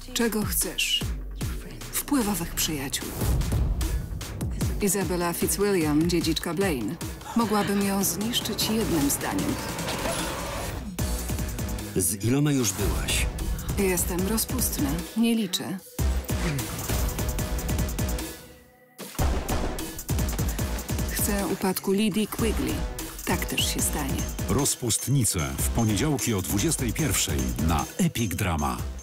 Czego chcesz? Wpływowych przyjaciół. Izabela Fitzwilliam, dziedziczka Blaine. Mogłabym ją zniszczyć jednym zdaniem. Z iloma już byłaś? Jestem rozpustna, nie liczę. Chcę upadku Lidii Quigley. Tak też się stanie. Rozpustnice w poniedziałki o 21:00 na Epic Drama.